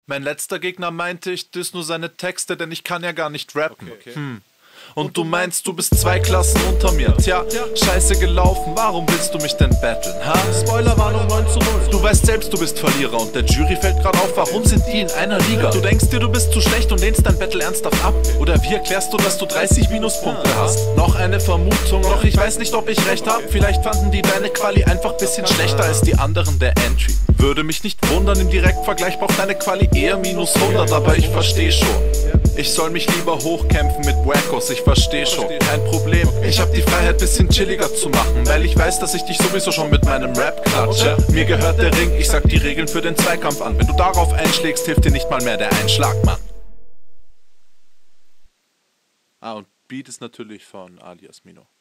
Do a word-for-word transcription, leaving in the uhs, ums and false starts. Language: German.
Mein letzter Gegner meinte, ich diss nur seine Texte, denn ich kann ja gar nicht rappen. Okay. Hm. Und du meinst, du bist zwei Klassen unter mir. Tja, scheiße gelaufen, warum willst du mich denn battlen, ha? Spoilerwarnung neun zu null. Du weißt selbst, du bist Verlierer und der Jury fällt grad auf, warum sind die in einer Liga? Du denkst dir, du bist zu schlecht und lehnst dein Battle ernsthaft ab? Oder wie erklärst du, dass du dreißig Minuspunkte hast? Noch eine Vermutung, doch ich weiß nicht, ob ich recht hab. Vielleicht fanden die deine Quali einfach bisschen schlechter als die anderen der Entry. Würde mich nicht wundern, im Direktvergleich braucht deine Quali eher minus hundert, aber ich versteh schon. Ich soll mich lieber hochkämpfen mit Wackos, ich versteh schon, kein Problem. Ich hab die Freiheit, bisschen chilliger zu machen, weil ich weiß, dass ich dich sowieso schon mit meinem Rap klatsche. Mir gehört der Ring, ich sag die Regeln für den Zweikampf an. Wenn du darauf einschlägst, hilft dir nicht mal mehr der Einschlag, Mann. Ah, und Beat ist natürlich von Alias Mino.